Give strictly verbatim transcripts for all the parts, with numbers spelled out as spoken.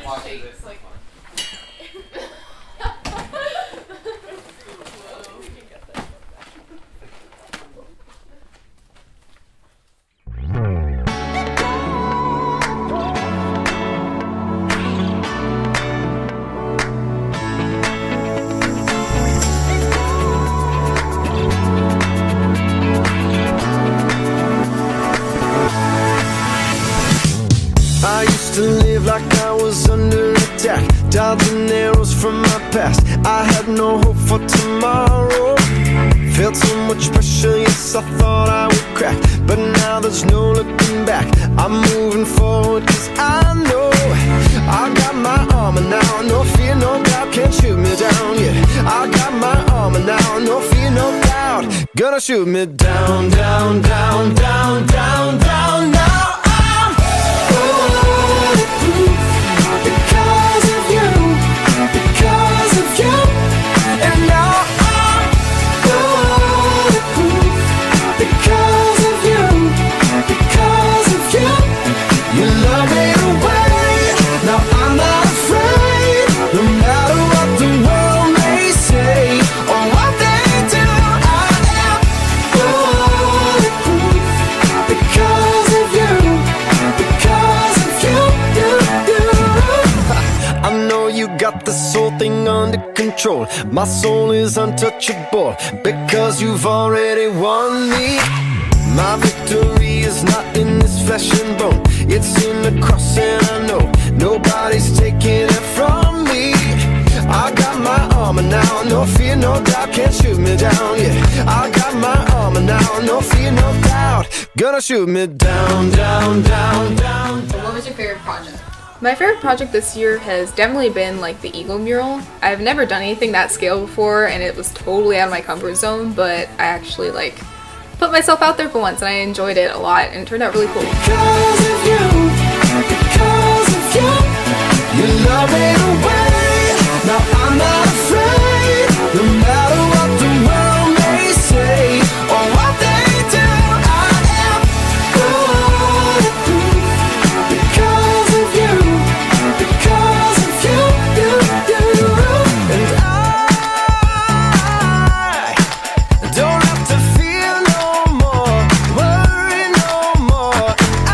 shakes like one. I used to live like I was under attack, dodging arrows from my past. I had no hope for tomorrow. Felt so much pressure, yes, I thought I would crack, but now there's no looking back. I'm moving forward cause I know I got my armor now. No fear, no doubt, can't shoot me down, yeah. I got my armor now, no fear, no doubt. Gonna shoot me down, down, down, down, down, down, now. Because of you, because of you, and now I'm bulletproof. Because of you, because of you, you love me away. Now I'm not afraid, no matter what the world may say or what they do. I am bulletproof. Because of you, because of you. I know you got this whole thing under control. My soul is untouchable because you've already won me. My victory is not in this flesh and bone, it's in the cross, and I know nobody's taking it from me. I got my armor now, no fear, no doubt, can't shoot me down, yeah. I got my armor now, no fear, no doubt, gonna shoot me down, down, down, down. So what was your favorite project? My favorite project this year has definitely been like the Eagle mural. I've never done anything that scale before and it was totally out of my comfort zone, but I actually like put myself out there for once and I enjoyed it a lot and it turned out really cool. Because of you, because of you, you love it away. Now I'm not afraid, no matter what the world may say or what they do. I am bulletproof. Because of you, because of you, you, you. And I don't have to fear no more, worry no more. I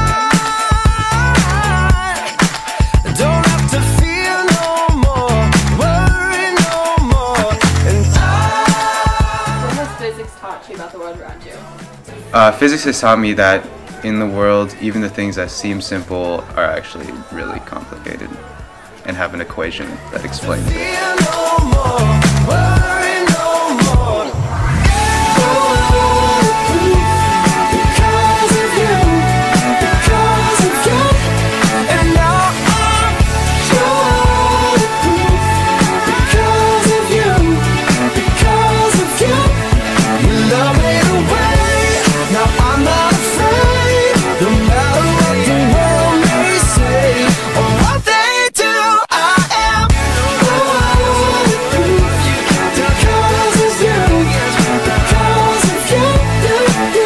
don't have to fear no more, worry no more. And I What has physics taught you about the world around you? Uh, physics has taught me that in the world, even the things that seem simple are actually really complicated and have an equation that explains it. fear no more, worry no more. Because of you, because of you, and now I'm bulletproof. Because of you, because of you, you love me away. Now I'm not afraid, no matter what the world may say or what they do. I am bulletproof. Because of you, because of you, you, you.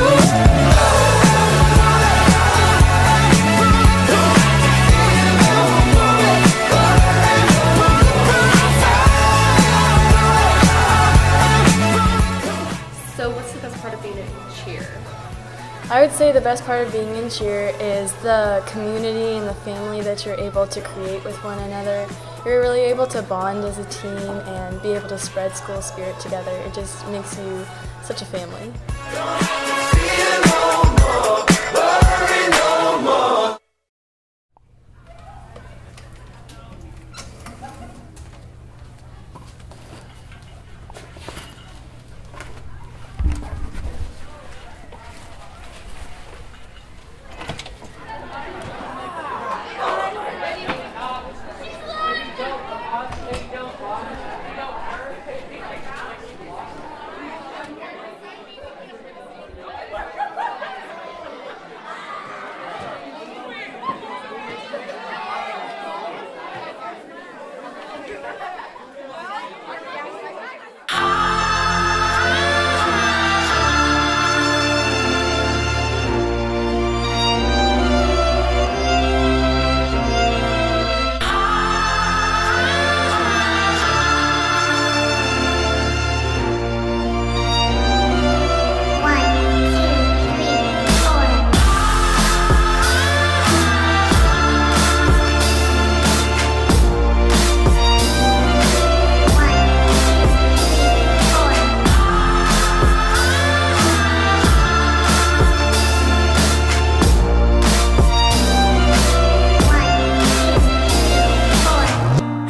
So what's the best part of being in cheer? I would say the best part of being in cheer is the community and the family that you're able to create with one another. You're really able to bond as a team and be able to spread school spirit together. It just makes you such a family. Fear no more, worry no more.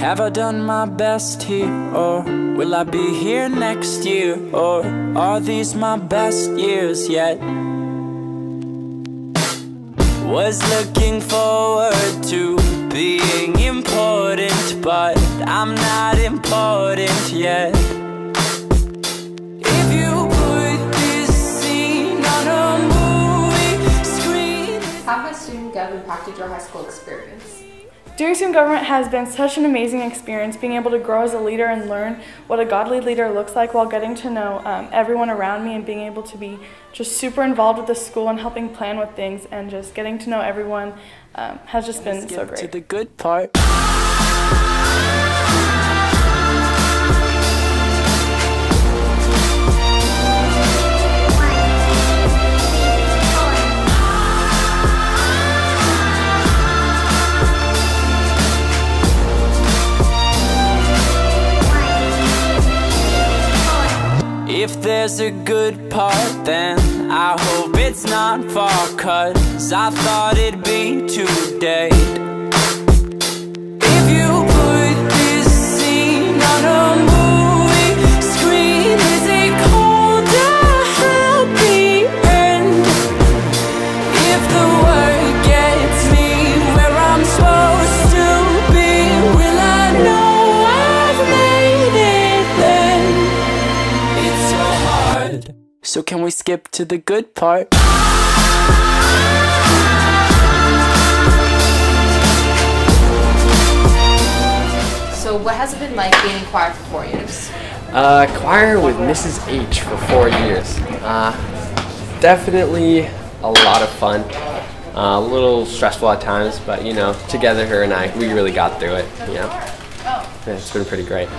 Have I done my best here, or will I be here next year? Or are these my best years yet? Was looking forward to being important, but I'm not important yet. If you put this scene on a movie screen. How has student gov impacted your high school experience? Doing student government has been such an amazing experience, being able to grow as a leader and learn what a godly leader looks like while getting to know um, everyone around me and being able to be just super involved with the school and helping plan with things and just getting to know everyone um, has just been so great. To the good part. If there's a good part, then I hope it's not far, 'cause I thought it'd be today. If you put this scene on a movie screen, is it called a happy end? If the word gets me where I'm supposed to be, will I know I've made it then? So can we skip to the good part? So what has it been like being in choir for four years? Uh, choir with Missus H for four years. Uh, definitely a lot of fun. Uh, a little stressful at times, but you know, together her and I, we really got through it. You know, yeah, it's been pretty great.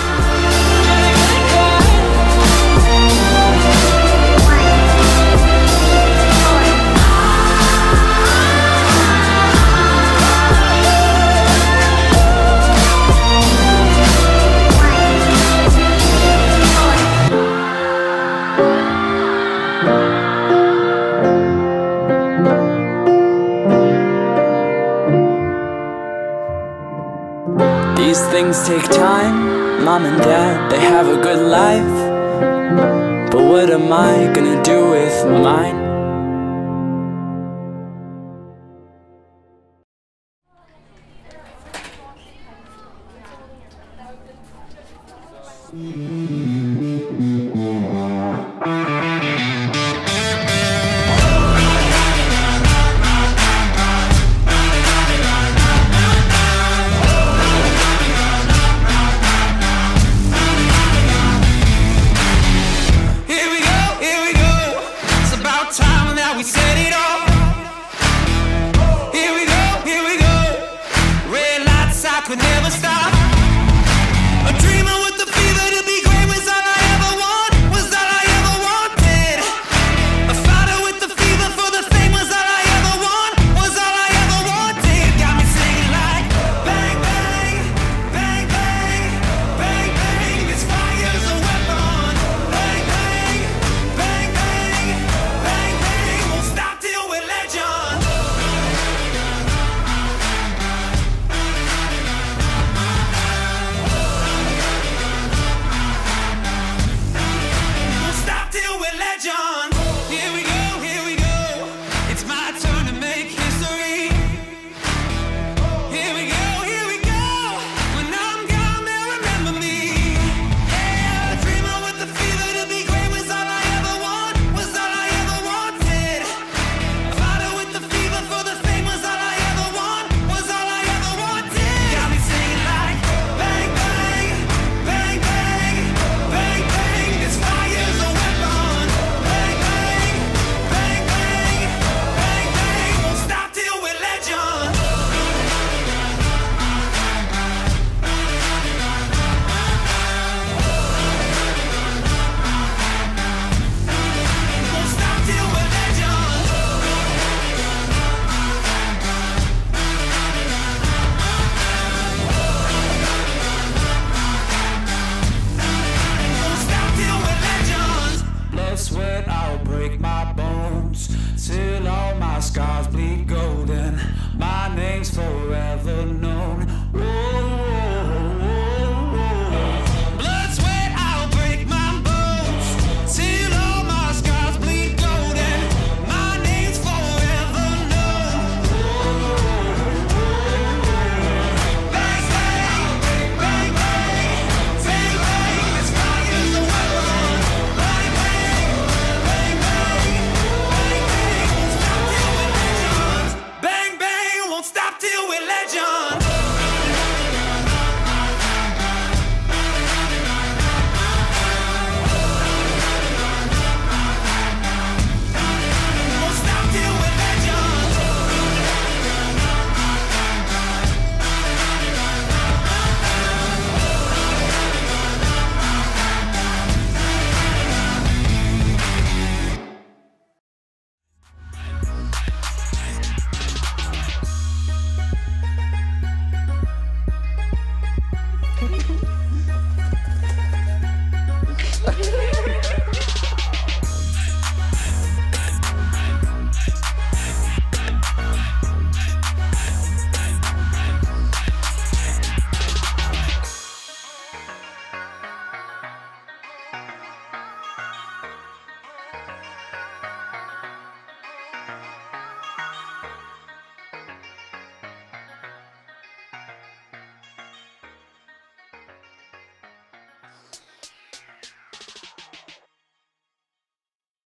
These things take time. Mom and dad, they have a good life, but what am I gonna do with mine? Till all my scars bleed golden, my name's forever known.